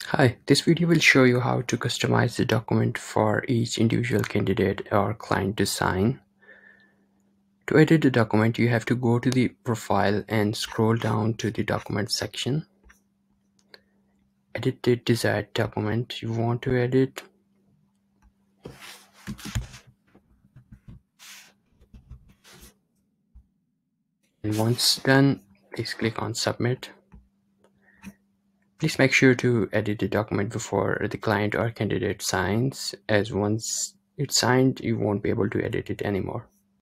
Hi, this video will show you how to customize the document for each individual candidate or client to sign. To edit the document, you have to go to the profile and scroll down to the document section. Edit the desired document you want to edit. And once done, please click on submit. Please make sure to edit the document before the client or candidate signs, as once it's signed, you won't be able to edit it anymore.